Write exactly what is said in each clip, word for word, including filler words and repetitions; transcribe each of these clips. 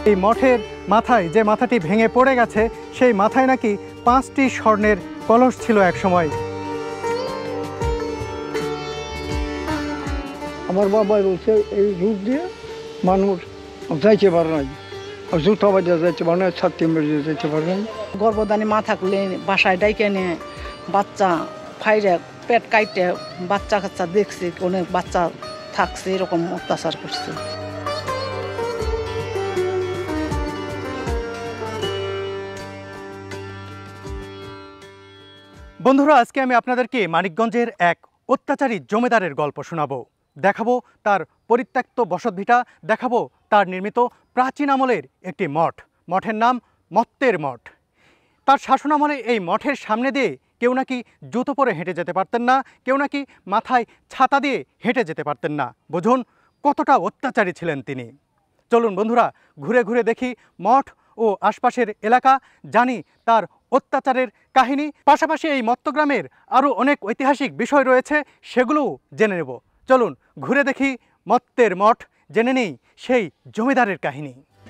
এই মঠের মাথায় যে মাথাটি ভেঙে পড়ে গেছে সেই মাথায় নাকি পাঁচটি স্বর্ণের কলস ছিল এক সময়। আমার বাবা বলছে এই রূপ দিয়ে মানুষ যাইতে পারে নাই, জুতা বাজে যাইতে পারে না, ছাত্রী মেরে যাইতে পারে নাই। গর্ভদানে মা থাকলে বাসায় ডাইকে নিয়ে বাচ্চা ফাইরে পেট কাইটে বাচ্চা কাচ্চা দেখছে, অনেক বাচ্চা থাকছে, এরকম অত্যাচার করছে। বন্ধুরা, আজকে আমি আপনাদেরকে মানিকগঞ্জের এক অত্যাচারী জমিদারের গল্প শোনাবো। দেখাবো তার পরিত্যক্ত বসতভিটা, দেখাবো তার নির্মিত প্রাচীন আমলের একটি মঠ। মঠের নাম মত্তের মঠ। তার শাসনামলে এই মঠের সামনে দিয়ে কেউ নাকি জুতো পরে হেঁটে যেতে পারতেন না, কেউ নাকি মাথায় ছাতা দিয়ে হেঁটে যেতে পারতেন না। বুঝুন কতটা অত্যাচারী ছিলেন তিনি। চলুন বন্ধুরা, ঘুরে ঘুরে দেখি মঠ ও আশপাশের এলাকা, জানি তার অত্যাচারের কাহিনী। পাশাপাশি এই মত্তগ্রামের আরও অনেক ঐতিহাসিক বিষয় রয়েছে, সেগুলোও জেনে নেব। চলুন ঘুরে দেখি মত্তের মঠ, জেনে নেই সেই জমিদারের কাহিনী।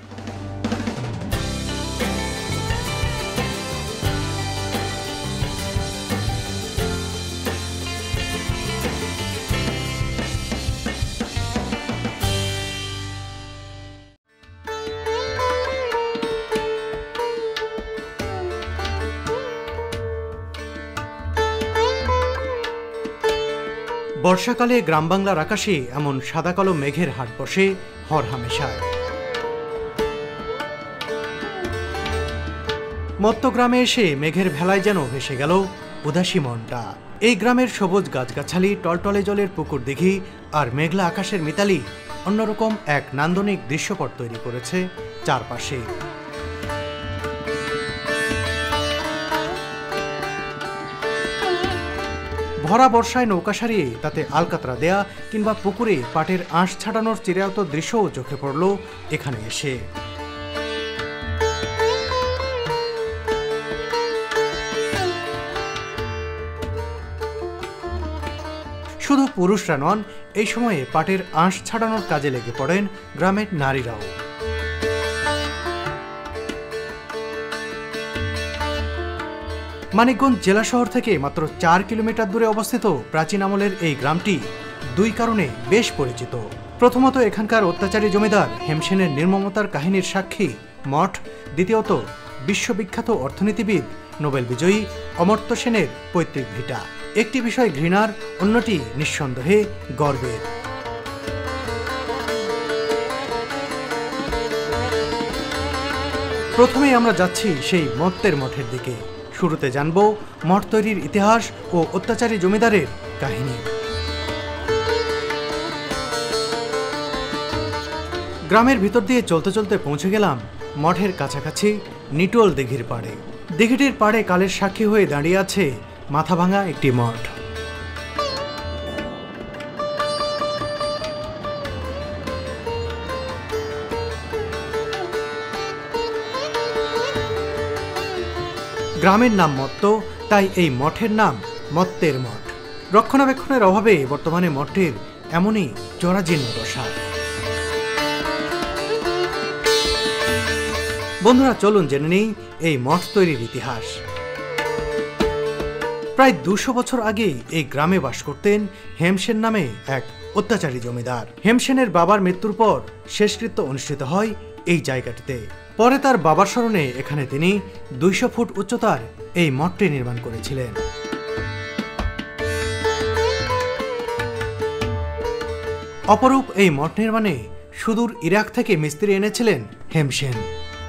বর্ষাকালে গ্রাম বাংলার আকাশে এমন সাদা কালো মেঘের হাট বসে হরহামেশায়। মত্তগ্রামে এসে মেঘের ভেলায় যেন ভেসে গেল উদাসী মনটা। এই গ্রামের সবুজ গাছগাছালি, টলটলে জলের পুকুর দিঘি আর মেঘলা আকাশের মিতালি অন্যরকম এক নান্দনিক দৃশ্যপট তৈরি করেছে চারপাশে। ভরা বর্ষায় নৌকা সারিয়ে তাতে আলকাতরা দেয়া কিংবা পুকুরে পাটের আঁশ ছাড়ানোর চিরায়ত দৃশ্যও চোখে পড়ল এখানে এসে। শুধু পুরুষরা নন, এই সময়ে পাটের আঁশ ছাড়ানোর কাজে লেগে পড়েন গ্রামের নারীরাও। মানিকগঞ্জ জেলা শহর থেকে মাত্র চার কিলোমিটার দূরে অবস্থিত প্রাচীন আমলের এই গ্রামটি দুই কারণে বেশ পরিচিত। প্রথমত, এখানকার অত্যাচারী জমিদার হেমসেনের নির্মমতার কাহিনীর সাক্ষী মঠ। দ্বিতীয়ত, বিশ্ববিখ্যাত অর্থনীতিবিদ নোবেল বিজয়ী অমর্ত্য সেনের পৈতৃক ভিটা। একটি বিষয় ঘৃণার, অন্যটি নিঃসন্দেহে গর্বের। প্রথমেই আমরা যাচ্ছি সেই মত্তের মঠের দিকে। শুরুতে জানব মঠ তৈরির ইতিহাস ও অত্যাচারী জমিদারের কাহিনী। গ্রামের ভিতর দিয়ে চলতে চলতে পৌঁছে গেলাম মঠের কাছাকাছি নিটোল দিঘির পাড়ে। দিঘিটির পাড়ে কালের সাক্ষী হয়ে দাঁড়িয়ে আছে মাথা ভাঙা একটি মঠ। গ্রামের নাম মত্ত, তাই এই মঠের নাম মত্তের মঠ। রক্ষণাবেক্ষণের অভাবে বর্তমানে মঠটির এমনই জরাজীর্ণ দশা। বন্ধুরা, চলুন জেনে নিই এই মঠ তৈরির ইতিহাস। প্রায় দুশো বছর আগে এই গ্রামে বাস করতেন হেমসেন নামে এক অত্যাচারী জমিদার। হেমসেনের বাবার মৃত্যুর পর শেষকৃত্য অনুষ্ঠিত হয় এই জায়গাটিতে। পরে তার বাবার স্মরণে এখানে তিনি দুইশো ফুট উচ্চতার এই মঠটি নির্মাণ করেছিলেন। অপরূপ এই মঠ নির্মাণে সুদূর ইরাক থেকে মিস্ত্রি এনেছিলেন হেমসেন।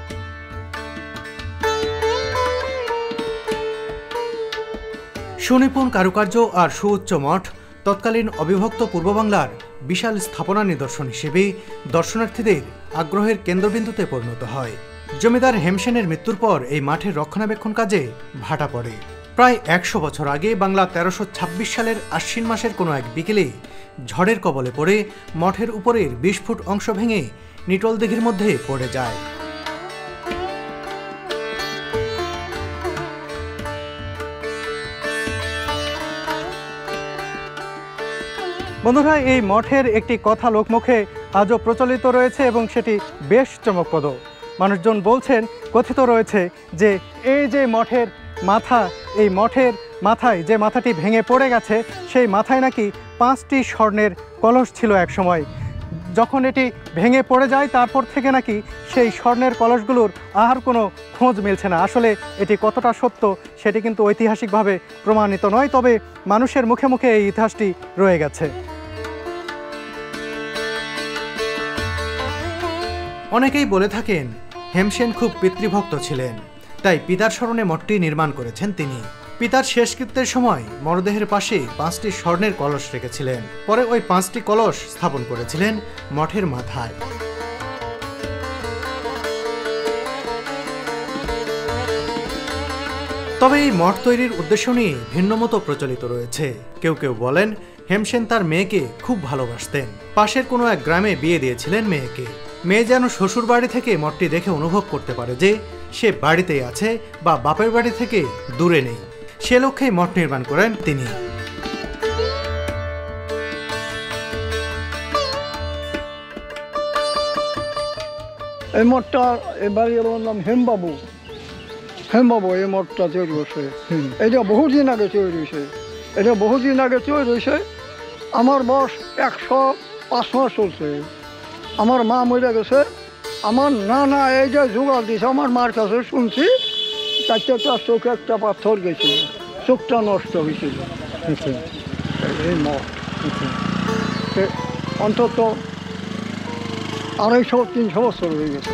সুনিপুণ কারুকার্য আর সুউচ্চ মঠ তৎকালীন অবিভক্ত পূর্ব বাংলার বিশাল স্থাপনা নিদর্শন হিসেবে দর্শনার্থীদের আগ্রহের কেন্দ্রবিন্দুতে পরিণত হয়। জমিদার হেমসেনের মৃত্যুর পর এই মাঠের রক্ষণাবেক্ষণ কাজে ভাটা পড়ে। প্রায় একশো বছর আগে বাংলা তেরোশো ছাব্বিশ সালের আশ্বিন মাসের কোনো এক বিকেলে ঝড়ের কবলে পড়ে মঠের উপরের বিশ ফুট অংশ ভেঙে নিটোল দিঘির মধ্যে পড়ে যায়। বন্ধুরা, এই মঠের একটি কথা লোকমুখে আজও প্রচলিত রয়েছে এবং সেটি বেশ চমকপ্রদ। মানুষজন বলছেন, কথিত রয়েছে যে এই যে মঠের মাথা, এই মঠের মাথায় যে মাথাটি ভেঙে পড়ে গেছে, সেই মাথায় নাকি পাঁচটি স্বর্ণের কলস ছিল এক সময়। যখন এটি ভেঙে পড়ে যায় তারপর থেকে নাকি সেই স্বর্ণের কলসগুলোর আর কোনো খোঁজ মিলছে না। আসলে এটি কতটা সত্য সেটি কিন্তু ঐতিহাসিকভাবে প্রমাণিত নয়, তবে মানুষের মুখে মুখে এই ইতিহাসটি রয়ে গেছে। অনেকেই বলে থাকেন হেমসেন খুব পিতৃভক্ত ছিলেন, তাই পিতার স্মরণে মঠটি নির্মাণ করেছেন তিনি। পিতার শেষকৃত্যের সময় মরদেহের পাশে পাঁচটি স্বর্ণের কলস রেখেছিলেন, পরে ওই পাঁচটি কলস স্থাপন করেছিলেন মঠের মাথায়। তবে এই মঠ তৈরির উদ্দেশ্য নিয়ে ভিন্নমত প্রচলিত রয়েছে। কেউ কেউ বলেন হেমসেন তার মেয়েকে খুব ভালোবাসতেন, পাশের কোনো এক গ্রামে বিয়ে দিয়েছিলেন মেয়েকে। মেয়ে যেন শ্বশুর বাড়ি থেকে মঠটি দেখে অনুভব করতে পারে যে সে বাড়িতেই আছে বা বাপের বাড়ি থেকে দূরে নেই, সে লক্ষ্যেই মঠ নির্মাণ করেন তিনি। এই মঠটা এবারে আমার নাম হেমবাবু। হেমবাবু এই মঠটা তৈরি হয়েছে। এটা বহুদিন আগে তৈরি হয়েছে। এটা বহুদিন আগে তৈরি হয়েছে। আমার বয়স একশো পাঁচ মাস চলছে। আমার মা মরে গেছে। আমার নানা এই যে জোগাড় দিয়েছে, আমার মার কাছে শুনছি চারটা চোখে একটা পাথর গেছিল, চোখটা নষ্ট হয়েছিল। এই মঠ অন্তত আড়াইশো তিনশো বছর হয়ে গেছে।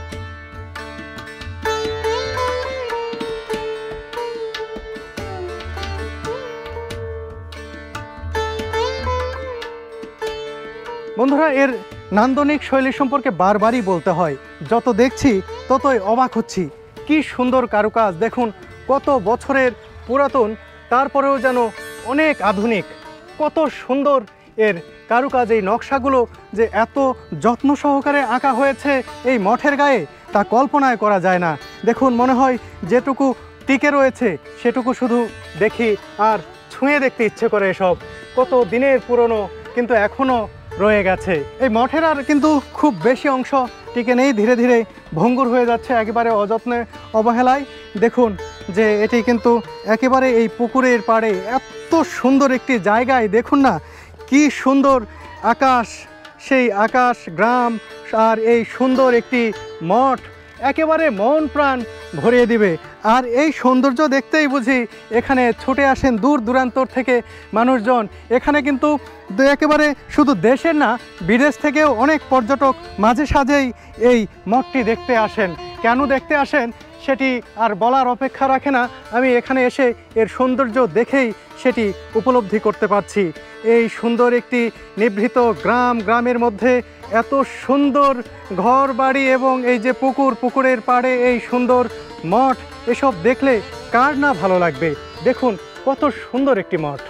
বন্ধুরা, এর নান্দনিক শৈলী সম্পর্কে বারবারই বলতে হয়, যত দেখছি ততই অবাক হচ্ছি। কি সুন্দর কারুকাজ দেখুন, কত বছরের পুরাতন, তারপরেও যেন অনেক আধুনিক। কত সুন্দর এর কারুকাজ, এই নকশাগুলো যে এত যত্ন সহকারে আঁকা হয়েছে এই মঠের গায়ে তা কল্পনায় করা যায় না। দেখুন, মনে হয় যেটুকু টিকে রয়েছে সেটুকু শুধু দেখি আর ছুঁয়ে দেখতে ইচ্ছে করে। এসব কত দিনের পুরনো, কিন্তু এখনও রয়ে গেছে। এই মঠের আর কিন্তু খুব বেশি অংশ টিকে নেই, ধীরে ধীরে ভঙ্গুর হয়ে যাচ্ছে একেবারে অযত্নে অবহেলায়। দেখুন যে এটি কিন্তু একেবারে এই পুকুরের পাড়ে এত সুন্দর একটি জায়গায়, দেখুন না কি সুন্দর আকাশ, সেই আকাশ, গ্রাম আর এই সুন্দর একটি মঠ একেবারে মন প্রাণ ভরিয়ে দিবে। আর এই সৌন্দর্য দেখতেই বুঝি এখানে ছুটে আসেন দূর দূরান্তর থেকে মানুষজন। এখানে কিন্তু একেবারে শুধু দেশের না, বিদেশ থেকেও অনেক পর্যটক মাঝে সাঝেই এই মঠটি দেখতে আসেন। কেন দেখতে আসেন সেটি আর বলার অপেক্ষা রাখে না। আমি এখানে এসে এর সৌন্দর্য দেখেই সেটি উপলব্ধি করতে পারছি। এই সুন্দর একটি নিভৃত গ্রাম, গ্রামের মধ্যে এত সুন্দর ঘর বাড়ি এবং এই যে পুকুর, পুকুরের পাড়ে এই সুন্দর মঠ, এসব দেখলে কার না ভালো লাগবে। দেখুন কত সুন্দর একটি মঠ।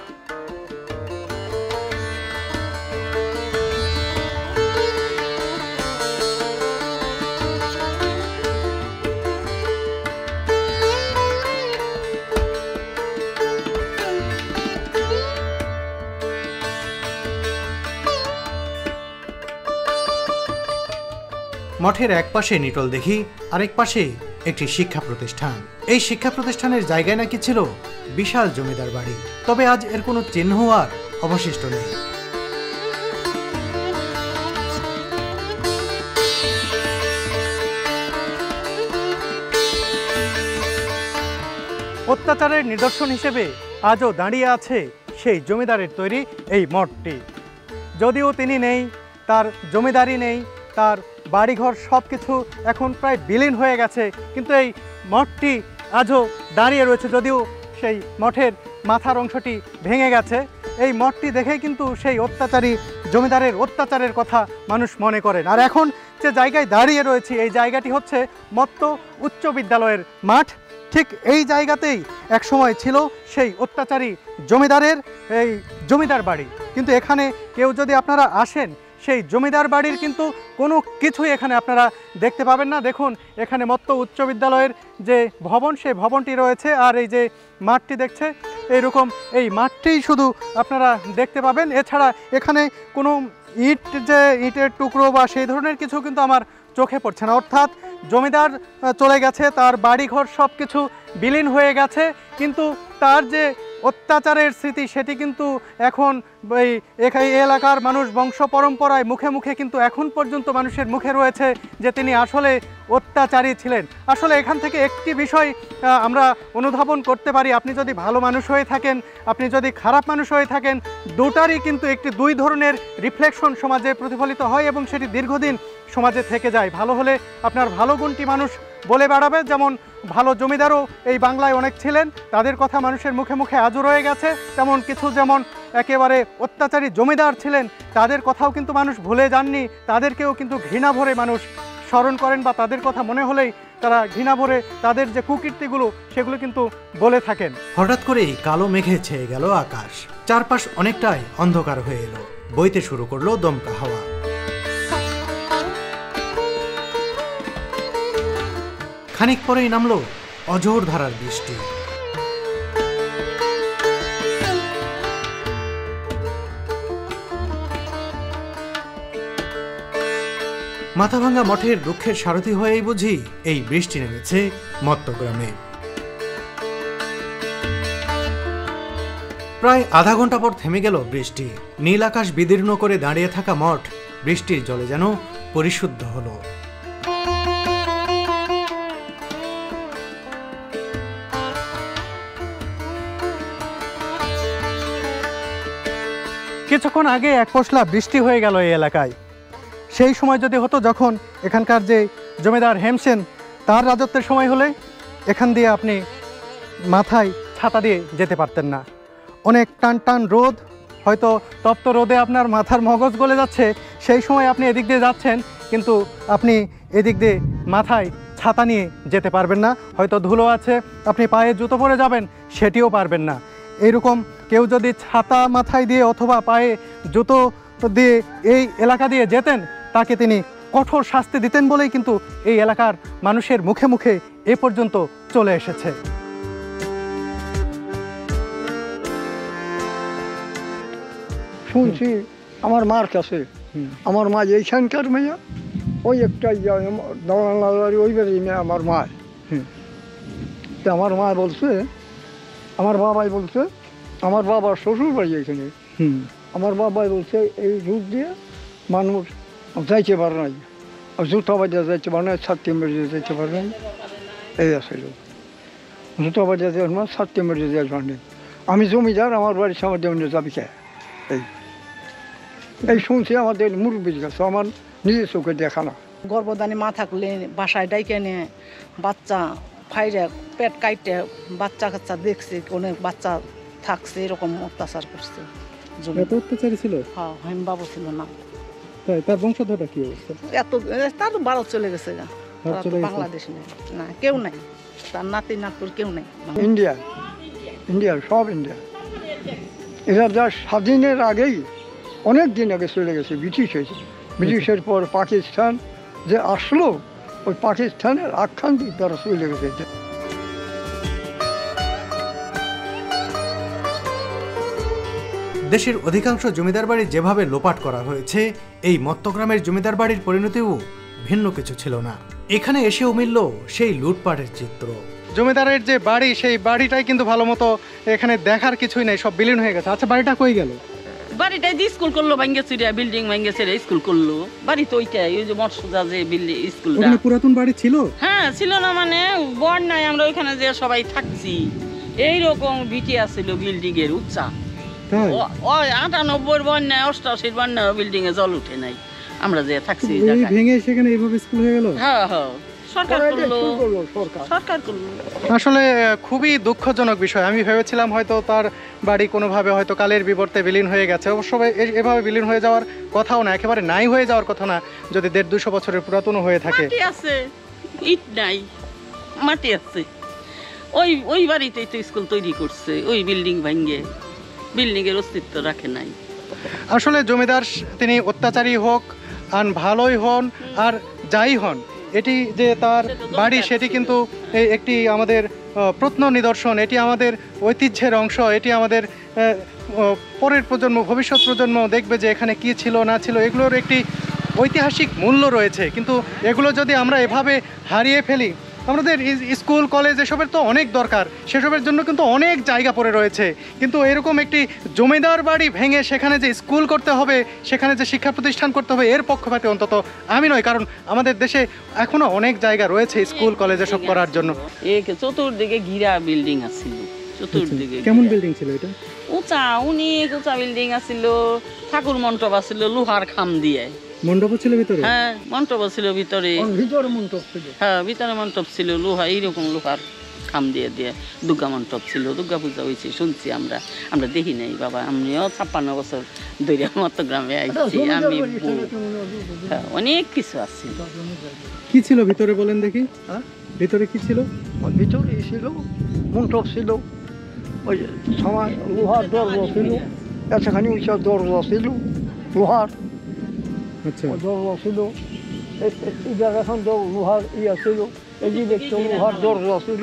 মঠের এক পাশে নিটল দিঘি, আরেক পাশে একটি শিক্ষা প্রতিষ্ঠান। এই শিক্ষা প্রতিষ্ঠানের জায়গায় নাকি ছিল বিশাল জমিদার বাড়ি, তবে আজ এর কোনো চিহ্ন আর অবশিষ্ট নেই। অত্যাচারের নিদর্শন হিসেবে আজও দাঁড়িয়ে আছে সেই জমিদারের তৈরি এই মঠটি। যদিও তিনি নেই, তার জমিদারি নেই, তার বাড়িঘর সব কিছু এখন প্রায় বিলীন হয়ে গেছে, কিন্তু এই মঠটি আজও দাঁড়িয়ে রয়েছে। যদিও সেই মঠের মাথার অংশটি ভেঙে গেছে, এই মঠটি দেখেই কিন্তু সেই অত্যাচারী জমিদারের অত্যাচারের কথা মানুষ মনে করেন। আর এখন যে জায়গায় দাঁড়িয়ে রয়েছে, এই জায়গাটি হচ্ছে মত্ত উচ্চ বিদ্যালয়ের মাঠ। ঠিক এই জায়গাতেই একসময় ছিল সেই অত্যাচারী জমিদারের এই জমিদার বাড়ি। কিন্তু এখানে কেউ যদি আপনারা আসেন, সেই জমিদার বাড়ির কিন্তু কোনো কিছুই এখানে আপনারা দেখতে পাবেন না। দেখুন এখানে মত্ত উচ্চ বিদ্যালয়ের যে ভবন, সেই ভবনটি রয়েছে, আর এই যে মাঠটি দেখছে এইরকম এই মাঠটিই শুধু আপনারা দেখতে পাবেন। এছাড়া এখানে কোনো ইট, যে ইটের টুকরো বা সেই ধরনের কিছু কিন্তু আমার চোখে পড়ছে না। অর্থাৎ জমিদার আহ, চলে গেছে, তার বাড়িঘর সব কিছু বিলীন হয়ে গেছে, কিন্তু তার যে অত্যাচারের স্মৃতি সেটি কিন্তু এখন এই এখা- এই এলাকার মানুষ বংশ পরম্পরায় মুখে মুখে কিন্তু এখন পর্যন্ত মানুষের মুখে রয়েছে যে তিনি আসলে অত্যাচারী ছিলেন। আসলে এখান থেকে একটি বিষয় আহ, আমরা অনুধাবন করতে পারি, আপনি যদি ভালো মানুষ হয়ে থাকেন, আপনি যদি খারাপ মানুষ হয়ে থাকেন, দুটারই কিন্তু একটি দুই ধরনের রিফ্লেকশন সমাজে প্রতিফলিত হয় এবং সেটি দীর্ঘদিন সমাজে থেকে যায়। ভালো হলে আপনার ভালো গুণটি মানুষ বলে বেড়াবে, যেমন ভালো জমিদারও এই বাংলায় অনেক ছিলেন, তাদের কথা মানুষের মুখে মুখে আজও রয়ে গেছে। তেমন কিছু যেমন একেবারে অত্যাচারী জমিদার ছিলেন, তাদের কথাও কিন্তু মানুষ ভুলে যাননি, তাদেরকেও কিন্তু ঘৃণা ভরে মানুষ স্মরণ করেন বা তাদের কথা মনে হলেই তারা ঘৃণা ভরে তাদের যে কুকীর্তিগুলো সেগুলো কিন্তু বলে থাকেন। হঠাৎ করেই কালো মেঘে ছেয়ে গেল আকাশ, চারপাশ অনেকটাই অন্ধকার হয়ে এলো, বইতে শুরু করলো দমকা হাওয়া। খানিক পরেই নামলো অঝোর ধারার বৃষ্টি। মাথাভাঙ্গা মঠের দুঃখের সারথি হয়েই বুঝি এই বৃষ্টি নেমেছে মত্তগ্রামে। প্রায় আধা ঘন্টা পর থেমে গেল বৃষ্টি। নীল আকাশ বিদীর্ণ করে দাঁড়িয়ে থাকা মঠ বৃষ্টির জলে যেন পরিশুদ্ধ হলো। কিছুক্ষণ আগে এক পশলা বৃষ্টি হয়ে গেল এই এলাকায়। সেই সময় যদি হতো যখন এখানকার যে জমিদার হেমসেন, তার রাজত্বের সময় হলে এখান দিয়ে আপনি মাথায় ছাতা দিয়ে যেতে পারতেন না। অনেক টান টান রোদ, হয়তো তপ্ত রোদে আপনার মাথার মগজ গলে যাচ্ছে, সেই সময় আপনি এদিক দিয়ে যাচ্ছেন, কিন্তু আপনি এদিক দিয়ে মাথায় ছাতা নিয়ে যেতে পারবেন না। হয়তো ধুলো আছে, আপনি পায়ে জুতো পরে যাবেন, সেটিও পারবেন না। এইরকম কেউ যদি ছাতা মাথায় দিয়ে অথবা পায়ে জুতো দিয়ে এই এলাকা দিয়ে যেতেন, তাকে তিনি কঠোর শাস্তি দিতেন বলেই কিন্তু এই এলাকার মানুষের মুখে মুখে এ পর্যন্ত চলে এসেছে। শুনছি আমার মার কাছে, আমার মা এইখানকার মেয়ে, ওই একটা দাঁড়ান ওই বাড়ি মেয়ে আমার মা। তা আমার মা বলছে, আমার বাবাই বলছে, আমার বাবার শ্বশুর বাড়ি এখানে, আমার বাবাই বলছে এই রূপ দিয়ে মানুষ যাইতে পারে নাই, জুতো বাজিয়ে যাইতে পারে না, ছাত্রী মেরে যাইতে পারে নাই, এই আসলে জুতো বাজিয়ে যাওয়ার মা ছাত্রী মেরে যাওয়ার পারে। আমি জমিদার, আমার বাড়ির সামনে দেওয়া যাবি কে? এই এই শুনছি আমাদের মুরব্বীর কাছে, আমার নিজের চোখে দেখা না। গর্ভধানী মা থাকলে বাসায় ডাইকে নিয়ে বাচ্চা ফাইরে পেট কাইটে বাচ্চা কাচ্চা দেখছে, অনেক বাচ্চা থাকছে, এরকম অত্যাচার করছে। এত অত্যাচারী ছিল? হ্যাঁ, হেমবাবু ছিল না। তাই তার বংশধরটা কি অবস্থা? এত তার ভারত চলে গেছে গা, ভারত চলে গেছে? বাংলাদেশ নেই, না কেউ নাই, তার নাতি নাতপুর কেউ নেই। ইন্ডিয়া, ইন্ডিয়ার সব ইন্ডিয়া। এরা যা স্বাধীনের আগেই অনেক দিন আগে চলে গেছে, ব্রিটিশ হয়েছে। ব্রিটিশের পর পাকিস্তান যে আসলো, ওই পাকিস্তানের আখ্যান দিয়ে তারা চলে গেছে। দেশের অধিকাংশ জমিদার বাড়ি যেভাবে লোপাট করা হয়েছে, এই মত্তগ্রামের জমিদার বাড়ির পরিণতিও ভিন্ন কিছু ছিল না। এখানে এসেও মিলল সেই লুটপাটের চিত্র। জমিদারের যে বাড়ি, সেই বাড়িটাই কিন্তু ভালো মতো এখানে দেখার কিছুই নেই, সব বিলীন হয়ে গেছে। আচ্ছা, বাড়িটা কই গেল? বাড়িটা দিয়ে স্কুল করলো, ভাঙ্গে চুরিয়া বিল্ডিং ভাঙ্গে চুরিয়া স্কুল করলো। বাড়ি তো ওইটাই, ওই যে মৎস্যজা যে বিল্ডিং স্কুল। ওখানে পুরাতন বাড়ি ছিল? হ্যাঁ ছিল না, মানে বন্যায় আমরা ওইখানে যে সবাই থাকছি, এইরকম ভিটি আছিল বিল্ডিং এর উচ্চা। ওই আটানব্বই বন্যায়, অষ্টাশির বন্যায় বিল্ডিং এ জল উঠে নাই, আমরা যে থাকছি ভেঙে সেখানে এইভাবে স্কুল হয়ে গেল। হ্যাঁ হ্যাঁ, সরকার করলো, সরকার করলো। আসলে খুবই দুঃখজনক বিষয়। আমি ভেবেছিলাম হয়তো তার বাড়ি কোনোভাবে হয়তো কালের বিবর্তে বিলীন হয়ে গেছে। অবশ্য এভাবে বিলীন হয়ে যাওয়ার কথাও না, একেবারে নাই হয়ে যাওয়ার কথা না, যদি দেড় দুশো বছরের পুরাতনও হয়ে থাকে। মাটি আছে, ইট নাই, মাটি আছে। ওই ওই বাড়িতেই তো স্কুল তৈরি করছে, ওই বিল্ডিং ভাঙ্গে, বিল্ডিং এর অস্তিত্ব রাখে নাই। আসলে জমিদার তিনি অত্যাচারী হোক আর ভালোই হন আর যাই হন, এটি যে তার বাড়ি সেটি কিন্তু একটি আমাদের প্রত্ন নিদর্শন, এটি আমাদের ঐতিহ্যের অংশ, এটি আমাদের পরের প্রজন্ম, ভবিষ্যৎ প্রজন্ম দেখবে যে এখানে কি ছিল না ছিল, এগুলোর একটি ঐতিহাসিক মূল্য রয়েছে, কিন্তু এগুলো যদি আমরা এভাবে হারিয়ে ফেলি, আমাদের স্কুল কলেজ এসবের তো অনেক দরকার, সেসবের জন্য কিন্তু অনেক জায়গা পড়ে রয়েছে, কিন্তু এরকম একটি জমিদার বাড়ি ভেঙে সেখানে যে স্কুল করতে হবে, সেখানে যে শিক্ষা প্রতিষ্ঠান করতে হবে, এর পক্ষপাতী অন্তত আমি নয়, কারণ আমাদের দেশে এখনো অনেক জায়গা রয়েছে স্কুল কলেজ এসব করার জন্য। এক চতুর্দিকে ঘিরা বিল্ডিং আছিল, চতুর্দিকে কেমন বিল্ডিং ছিল এটা? উঁচা, অনেক উঁচা বিল্ডিং আছিল, ঠাকুর মণ্ডপ আছিল লোহার খাম দিয়ে। মণ্ডপ ছিল ভিতরে? হ্যাঁ, মণ্ডপ ছিল ভিতরে। ভিতরে মণ্ডপ ছিল। হ্যাঁ, ভিতরে মণ্ডপ ছিল লোহা, এইরকম লোহার খাম দিয়ে দিয়ে। দুর্গা মণ্ডপ ছিল, দুর্গা পূজা হয়েছে শুনছি আমরা, আমরা দেখি নাই বাবা। আমিও ছাপ্পান্ন বছর ধরে মত্তগ্রামে আইছি, আমি হ্যাঁ, অনেক কিছু আছে। কি ছিল ভিতরে বলেন দেখি? হ্যাঁ, ভিতরে কি ছিল? ভিতরে ছিল মণ্ডপ ছিল, ওই সময় লোহার দরজা ছিল, এতখানি উঁচা দরজা ছিল লোহার। আচ্ছা, দরজা ছিল, এই জায়গাখান তো লোহার ইয়া ছিল, এই যে দেখতো লোহার দরজা ছিল,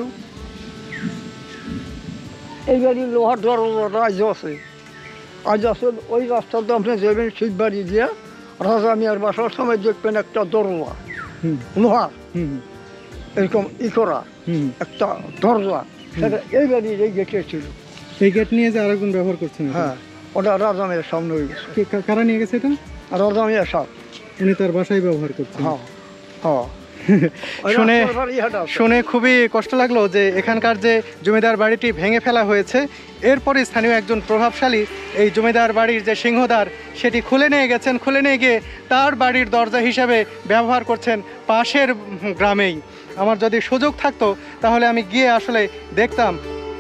এই বাড়ি লোহার দরজাটা আজ আছে। আজ আছে ওই রাস্তাতে আপনি যাবেন শিববাড়ি দিয়ে রাজা মিয়ার বাসার সময় দেখবেন একটা দরজা লোহার এরকম ই করা একটা দরজা, সেটা এই বাড়ির এই গেটে ছিল। এই গেট নিয়ে যে আরেকজন ব্যবহার করছেন? হ্যাঁ, ওটা রাজা মিয়ার সামনে হয়ে গেছে। কারা নিয়ে গেছে এটা? রাজা মিয়ার সাথ, উনি তার বাসায় ব্যবহার করছেন। হ্যাঁ হ্যাঁ। শুনে শুনে খুবই কষ্ট লাগলো যে এখানকার যে জমিদার বাড়িটি ভেঙে ফেলা হয়েছে, এরপরে স্থানীয় একজন প্রভাবশালী এই জমিদার বাড়ির যে সিংহদ্বার সেটি খুলে নিয়ে গেছেন, খুলে নিয়ে গিয়ে তার বাড়ির দরজা হিসাবে ব্যবহার করছেন পাশের গ্রামেই। আমার যদি সুযোগ থাকতো তাহলে আমি গিয়ে আসলে দেখতাম।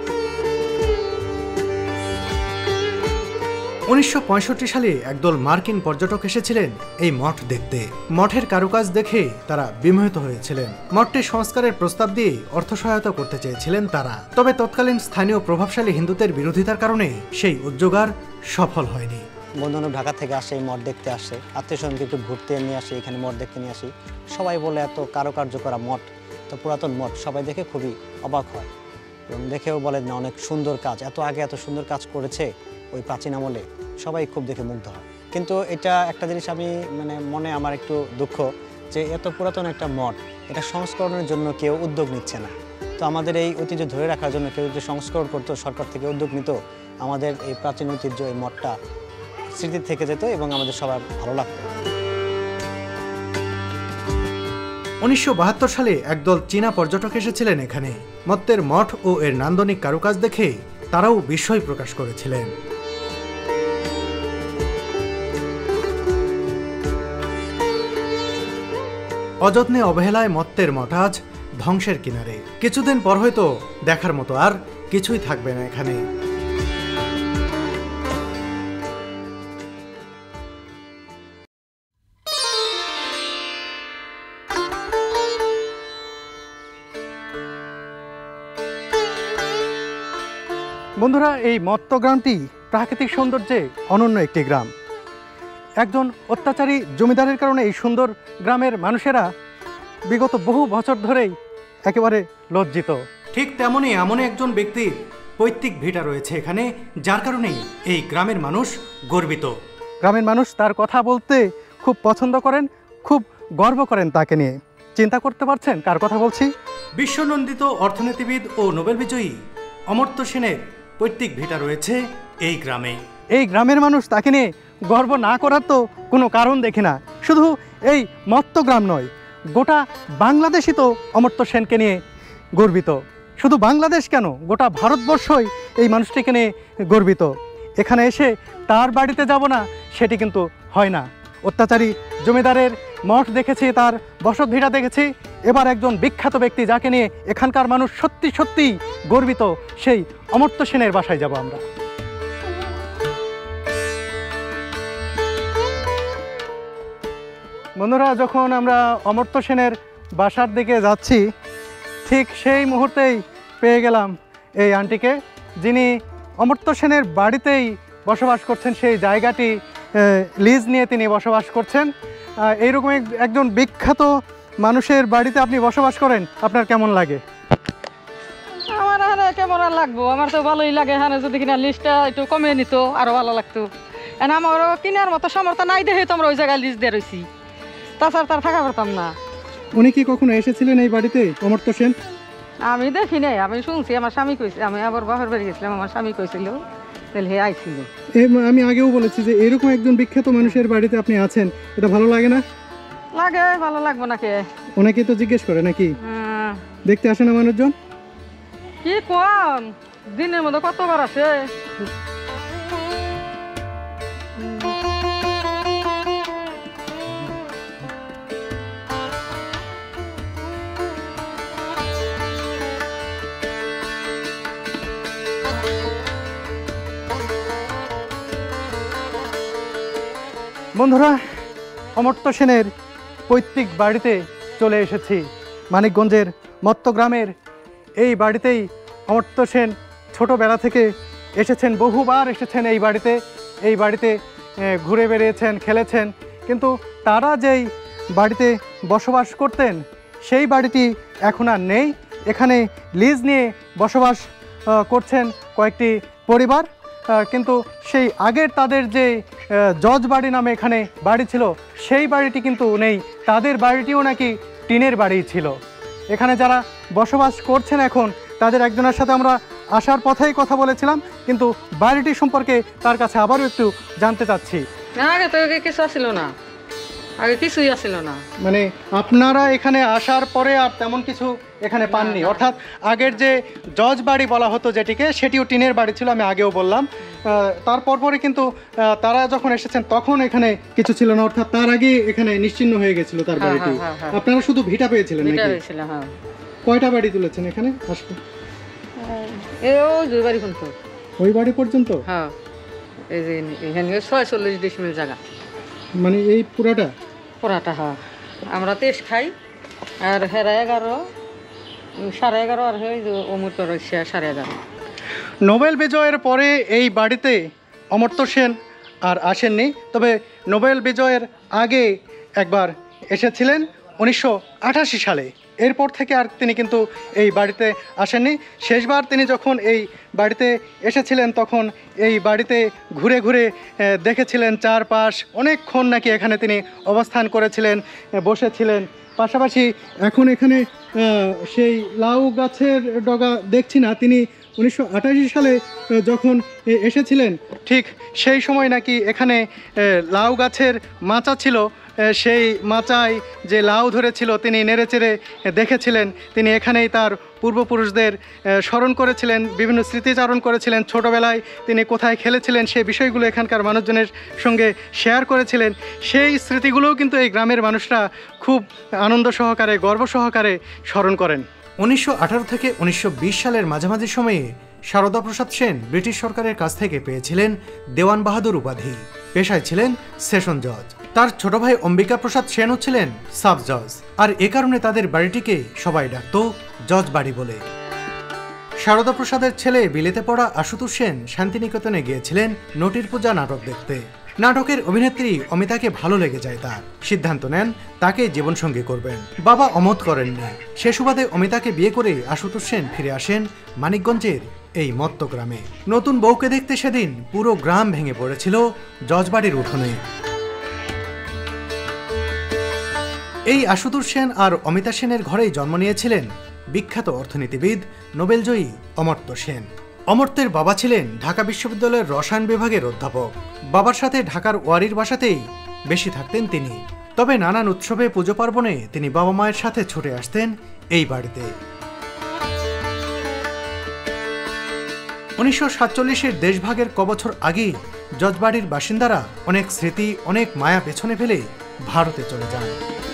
উনিশশো পঁয়ষট্টি সালে একদল মার্কিন পর্যটক এসেছিলেন এই মঠ দেখতে। মঠের কারুকাজ দেখে তারা বিমোহিত হয়েছিলেন। মঠটি সংস্কারের প্রস্তাব দিয়ে অর্থ সহায়তা করতে চেয়েছিলেন তারা, তবে তৎকালীন স্থানীয় প্রভাবশালী হিন্দুদের বিরোধিতার কারণে সেই উদ্যোগ আর সফল হয়নি। বন্ধুরা ঢাকা থেকে আসে, এই মঠ দেখতে আসে, আত্মীয় স্বজনকে একটু ঘুরতে নিয়ে আসি, এখানে মঠ দেখতে নিয়ে আসি। সবাই বলে এত কারুকার্য করা মঠ, তো পুরাতন মঠ, সবাই দেখে খুবই অবাক হয় এবং দেখেও বলে না অনেক সুন্দর কাজ, এত আগে এত সুন্দর কাজ করেছে ওই প্রাচীন আমলে, সবাই খুব দেখে মুগ্ধ হয়। কিন্তু এটা একটা জিনিস আমি মানে মনে আমার একটু দুঃখ যে এত পুরাতন একটা মঠ, এটা সংস্করণের জন্য কেউ উদ্যোগ নিচ্ছে না। তো আমাদের এই ঐতিহ্য ধরে রাখার জন্য কেউ যদি সংস্করণ করতো, সরকার থেকে উদ্যোগ নিত, আমাদের এই প্রাচীন ঐতিহ্য এই মঠটা স্মৃতি থেকে যেত এবং আমাদের সবার ভালো লাগতো। উনিশশো বাহাত্তর সালে একদল চীনা পর্যটক এসেছিলেন এখানে। মত্তের মঠ ও এর নান্দনিক কারুকাজ দেখে তারাও বিস্ময় প্রকাশ করেছিলেন। অযত্নে অবহেলায় মত্তের মঠ আজ ধ্বংসের কিনারে। কিছুদিন পর হয়তো দেখার মতো আর কিছুই থাকবে না এখানে। বন্ধুরা, এই মত্ত গ্রামটি প্রাকৃতিক সৌন্দর্যে অনন্য একটি গ্রাম। একজন অত্যাচারী জমিদারের কারণে এই সুন্দর গ্রামের মানুষেরা বিগত বহু বছর ধরেই একেবারে লজ্জিত। ঠিক তেমনই এমন একজন ব্যক্তির পৈতৃক ভিটা রয়েছে এখানে, যার কারণেই এই গ্রামের মানুষ গর্বিত। গ্রামের মানুষ তার কথা বলতে খুব পছন্দ করেন, খুব গর্ব করেন তাকে নিয়ে। চিন্তা করতে পারছেন কার কথা বলছি? বিশ্বনন্দিত অর্থনীতিবিদ ও নোবেল বিজয়ী অমর্ত্য সেনের পৈতৃক ভিটা রয়েছে এই গ্রামে। এই গ্রামের মানুষ তাকে নিয়ে গর্ব না করার তো কোনো কারণ দেখি না। শুধু এই মত্ত গ্রাম নয়, গোটা বাংলাদেশই তো অমর্ত্য সেনকে নিয়ে গর্বিত। শুধু বাংলাদেশ কেন, গোটা ভারতবর্ষই এই মানুষটিকে নিয়ে গর্বিত। এখানে এসে তার বাড়িতে যাব না সেটি কিন্তু হয় না। অত্যাচারী জমিদারের মঠ দেখেছি, তার বসতভিটা দেখেছি, এবার একজন বিখ্যাত ব্যক্তি যাকে নিয়ে এখানকার মানুষ সত্যি সত্যি গর্বিত, সেই অমর্ত্য সেনের বাসায় যাব আমরা। বন্ধুরা, যখন আমরা অমর্ত্য সেনের বাসার দিকে যাচ্ছি, ঠিক সেই মুহূর্তেই পেয়ে গেলাম এই আন্টিকে, যিনি অমর্ত্য সেনের বাড়িতেই বসবাস করছেন। সেই জায়গাটি লিজ নিয়ে তিনি বসবাস করছেন। এইরকম একজন বিখ্যাত মানুষের বাড়িতে আপনি বসবাস করেন, আপনার কেমন লাগে? আমার এখানে কেমন আর লাগবো, আমার তো ভালোই লাগে। এখানে যদি কিনা লিস্টটা একটু কমে নিত আরো ভালো লাগতো। এখন আমারও কেনার মতো সামর্থ্য নাই দেখে তো আমরা ওই জায়গায় লিস্ট দিয়ে রয়েছি। তাছাড়া তার থাকা পারতাম না। উনি কি কখনো এসেছিলেন এই বাড়িতে, অমর্ত্য সেন? আমি দেখি নাই, আমি শুনছি, আমার স্বামী কইছে, আমি আবার বাপের বাড়ি গেছিলাম, আমার স্বামী কইছিল তাহলে হে আইছিল। আমি আগেও বলেছি যে এরকম একজন বিখ্যাত মানুষের বাড়িতে আপনি আছেন, এটা ভালো লাগে না? লাগে, ভালো লাগবে নাকি? ওনাকে তো জিজ্ঞেস করে নাকি হ্যাঁ। দেখতে আসে না মানুষজন? কি কোন দিনের মধ্যে কতবার আসে। বন্ধুরা, অমর্ত্য সেনের পৈতৃক বাড়িতে চলে এসেছি। মানিকগঞ্জের মত্তগ্রামের এই বাড়িতেই অমর্ত্য সেন ছোটোবেলা থেকে এসেছেন, বহুবার এসেছেন এই বাড়িতে। এই বাড়িতে ঘুরে বেরিয়েছেন, খেলেছেন, কিন্তু তারা যেই বাড়িতে বসবাস করতেন সেই বাড়িটি এখন আর নেই। এখানে লিজ নিয়ে বসবাস করছেন কয়েকটি পরিবার, কিন্তু সেই আগের তাদের যে জজ বাড়ি নামে এখানে বাড়ি ছিল সেই বাড়িটি কিন্তু নেই। তাদের বাড়িটিও নাকি টিনের বাড়ি ছিল। এখানে যারা বসবাস করছেন এখন, তাদের একজনের সাথে আমরা আসার পথেই কথা বলেছিলাম, কিন্তু বাড়িটি সম্পর্কে তার কাছে আবারও একটু জানতে চাচ্ছি। আগে তো কিছু আসছিল না, আগে কিছুই আসছিল না। মানে আপনারা এখানে আসার পরে আর তেমন কিছু এখানে পাননি, অর্থাৎ আগের যে জজ বাড়ি বলা হতো যেটিকে, সেটিও টিনের বাড়ি ছিল, আমি আগেও বললাম। তারপর পরে কিন্তু তারা যখন এসেছেন তখন এখানে কিছু ছিল না, অর্থাৎ তার আগে এখানে নিশ্চিহ্ন হয়ে গেছিল তার বাড়িটি। আপনারা শুধু ভিটা পেয়েছিলেন নাকি? কয়টা বাড়ি তুলেছেন এখানে? ওই বাড়ি পর্যন্ত। ওই বাড়ি পর্যন্ত? হ্যাঁ, এই যে এখানে ছয়চল্লিশ ডিসমিল জায়গা। মানে এই পুরাটা? পুরাটা, হ্যাঁ। আমরা তেইশ খাই, আর হেরা এগারো, সাড়ে এগারো, আর অমৃত সাড়ে এগারো। নোবেল বিজয়ের পরে এই বাড়িতে অমর্ত্য সেন আর আসেননি, তবে নোবেল বিজয়ের আগে একবার এসেছিলেন উনিশশো আটাশি সালে। এরপর থেকে আর তিনি কিন্তু এই বাড়িতে আসেননি। শেষবার তিনি যখন এই বাড়িতে এসেছিলেন তখন এই বাড়িতে ঘুরে ঘুরে দেখেছিলেন চারপাশ, অনেকক্ষণ নাকি এখানে তিনি অবস্থান করেছিলেন, বসেছিলেন। পাশাপাশি এখন এখানে সেই লাউ গাছের ডগা দেখছি না, তিনি উনিশশো আটাশি সালে যখন এসেছিলেন ঠিক সেই সময় নাকি এখানে লাউ গাছের মাচা ছিল, সেই মাচায় যে লাউ ধরেছিল তিনি নেড়েচেড়ে দেখেছিলেন। তিনি এখানেই তার পূর্বপুরুষদের স্মরণ করেছিলেন, বিভিন্ন স্মৃতিচারণ করেছিলেন। ছোটোবেলায় তিনি কোথায় খেলেছিলেন সেই বিষয়গুলো এখানকার মানুষজনের সঙ্গে শেয়ার করেছিলেন। সেই স্মৃতিগুলোও কিন্তু এই গ্রামের মানুষরা খুব আনন্দ সহকারে, গর্ব সহকারে স্মরণ করেন। উনিশশো আঠারো থেকে উনিশশো বিশ সালের মাঝামাঝি সময়ে সারদা প্রসাদ সেন ব্রিটিশ সরকারের কাছ থেকে পেয়েছিলেন দেওয়ান বাহাদুর উপাধি। পেশায় ছিলেন সেশন জজ। তার ছোট ভাই অম্বিকা প্রসাদ সেনও ছিলেন সাব জজ, আর এ কারণে তাদের বাড়িটিকে সবাই ডাকত জজ বাড়ি বলে। সারদা প্রসাদের ছেলে বিলেতে পড়া আশুতোষ সেন শান্তিনিকেতনে গিয়েছিলেন নটির পূজা নাটক দেখতে। নাটকের অভিনেত্রী অমিতাকে ভালো লেগে যায়, তার সিদ্ধান্ত নেন তাকে জীবনসঙ্গী করবেন। বাবা অমত করেননি। সে সুবাদে অমিতাকে বিয়ে করে আশুতোষ সেন ফিরে আসেন মানিকগঞ্জের এই মত্তগ্রামে। নতুন বউকে দেখতে সেদিন পুরো গ্রাম ভেঙে পড়েছিল জজবাড়ির উঠোনে। এই আশুতোষ সেন আর অমিতা সেনের ঘরেই জন্ম নিয়েছিলেন বিখ্যাত অর্থনীতিবিদ নোবেলজয়ী অমর্ত্য সেন। অমর্ত্যের বাবা ছিলেন ঢাকা বিশ্ববিদ্যালয়ের রসায়ন বিভাগের অধ্যাপক। বাবার সাথে ঢাকার ওয়ারির বাসাতেই বেশি থাকতেন তিনি। তবে নানান উৎসবে, পুজো পার্বণে তিনি বাবা মায়ের সাথে ছুটে আসতেন এই বাড়িতে। উনিশশো সাতচল্লিশের দেশভাগের কবছর আগেই জজবাড়ির বাসিন্দারা অনেক স্মৃতি, অনেক মায়া পেছনে ফেলে ভারতে চলে যান।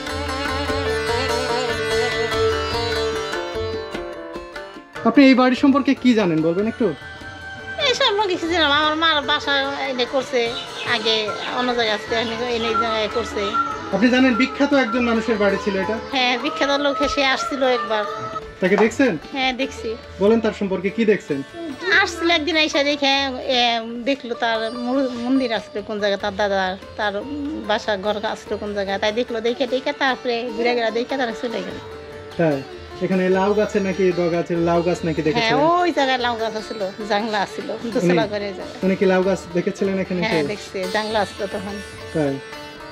আপনি এই বাড়ি সম্পর্কে কি জানেন বলবেন একটু? এইসব কিছু জানাম, আমার মার বাসা এনে করছে, আগে অন্য জায়গায় আসতে এনে জায়গায় করছে। আপনি জানেন বিখ্যাত একজন মানুষের বাড়ি ছিল এটা? হ্যাঁ, বিখ্যাত লোক এসে আসছিল একবার। তাকে দেখছেন? হ্যাঁ, দেখছি। বলেন তার সম্পর্কে কি দেখছেন? আসছিল একদিন এসে দেখে দেখলো তার মন্দির আসলো কোন জায়গায়, তার দাদার তার বাসা ঘর আসলো কোন জায়গায়, তাই দেখলো, দেখে দেখে তারপরে ঘুরে ঘুরে দেখে তারা চলে গেল। তাই এখানে লাউ গাছে নাকি ডগা আছে, লাউ গাছ নাকি দেখেছেন? হ্যাঁ, ওই জায়গায় লাউ গাছ ছিল, জাংলা ছিল, দোতলা করে জায়গা। উনি কি লাউ গাছ দেখেছিলেন এখানে? হ্যাঁ, দেখছি, জাংলা ছিল তখন। তাই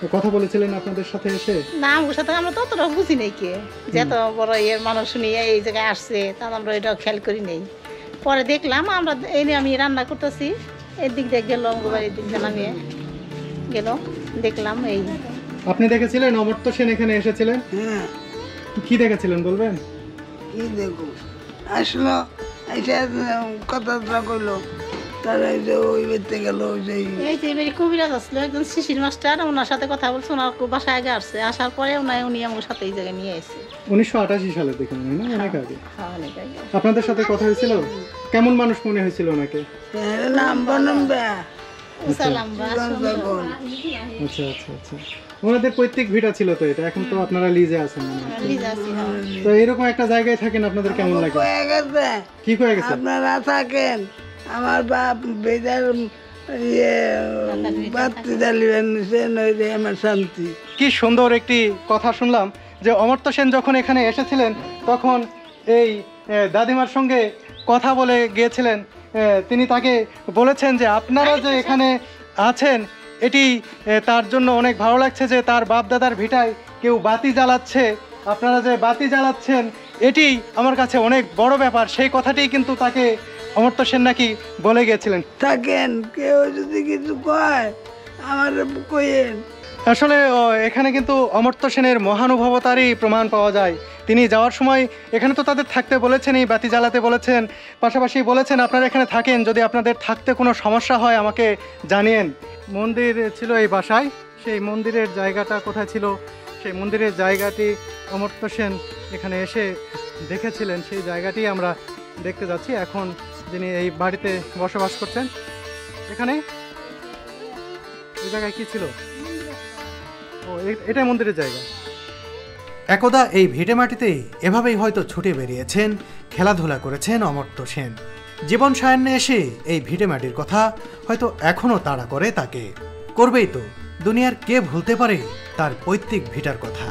কথা বলেছিলেন আপনাদের সাথে এসে? না আমার সাথে আমরা তো অতটা বুঝি নাই কে যে এত বড় ইয়ের মানুষ শুনিয়ে এই জায়গায় আসছে তা আমরা এটা খেয়াল করি নেই। পরে দেখলাম আমরা এই নিয়ে আমি রান্না করতেছি, এর দিক দিয়ে গেল আমার বাড়ির দিক দিয়ে নামিয়ে গেল, দেখলাম এই। আপনি দেখেছিলেন অমর্ত্য সেন এখানে এসেছিলেন? হ্যাঁ। কি দেখেছিলেন বলবেন? কি দেখো আসলো এসে কথাটা কইলো, তারা এই যে ওই বেরতে গেল ওই যে এই যে এবারে কবিরাজ আসলো একজন শিশির মাস্টার, ওনার সাথে কথা বলছে, ওনার বাসায় আগে আসছে, আসার পরে ওনায় উনি আমার সাথে এই জায়গায় নিয়ে এসেছে। উনিশশো আটাশি সালে দেখে মনে হয় না, অনেক আগে। হ্যাঁ অনেক আগে। আপনাদের সাথে কথা হয়েছিল? কেমন মানুষ মনে হয়েছিল ওনাকে? নাম বনম্বা উঁচা লম্বা সুন্দর। আচ্ছা আচ্ছা আচ্ছা। ওনাদের পৈতৃক ভিটা ছিল তো এটা, এখন তো আপনারা লিজে আছেন মনে হয়। লিজে আছি, হ্যাঁ। তো এরকম একটা জায়গায় থাকেন আপনাদের কেমন লাগে? কয়ে গেছে কি কয়ে গেছে? আপনারা থাকেন, আমার বাপ বেজার ইয়ে বাতি জ্বালিবেন নিচে নইলে আমার শান্তি। কি সুন্দর একটি কথা শুনলাম যে অমর্ত্য সেন যখন এখানে এসেছিলেন তখন এই এ, দাদিমার সঙ্গে কথা বলে গিয়েছিলেন। এ, তিনি তাকে বলেছেন যে আপনারা যে এখানে আছেন এটি এ, তার জন্য অনেক ভালো লাগছে যে তার বাপ দাদার ভিটায় কেউ বাতি জ্বালাচ্ছে, আপনারা যে বাতি জ্বালাচ্ছেন এটি আমার কাছে অনেক বড় ব্যাপার। সেই কথাটি কিন্তু তাকে অমর্ত্য সেন নাকি বলে গিয়েছিলেন। থাকেন, কেউ যদি কিছু কয় আমার কইেন। আসলে ও, এখানে কিন্তু অমর্ত্য সেনের মহানুভবতারই প্রমাণ পাওয়া যায়। তিনি যাওয়ার সময় এখানে তো তাদের থাকতে বলেছেন, এই বাতি জ্বালাতে বলেছেন, পাশাপাশি বলেছেন আপনারা এখানে থাকেন, যদি আপনাদের থাকতে কোনো সমস্যা হয় আমাকে জানিয়েন। মন্দির ছিল এই বাসায়, সেই মন্দিরের জায়গাটা কোথায় ছিল, সেই মন্দিরের জায়গাটি অমর্ত্য সেন এখানে এসে দেখেছিলেন, সেই জায়গাটি আমরা দেখতে যাচ্ছি। এখন যিনি এই বাড়িতে বসবাস করছেন, এখানে এই জায়গায় কি ছিল? ও এ- এটাই মন্দিরের জায়গা। একদা এই ভিটে মাটিতেই এভাবেই হয়তো ছুটে বেরিয়েছেন, খেলাধুলা করেছেন অমর্ত্য সেন। জীবন সায়ান্নে এসে এই ভিটে মাটির কথা হয়তো এখনও তাড়া করে তাকে। করবেই তো, দুনিয়ার কে ভুলতে পারে তার পৈতৃক ভিটার কথা।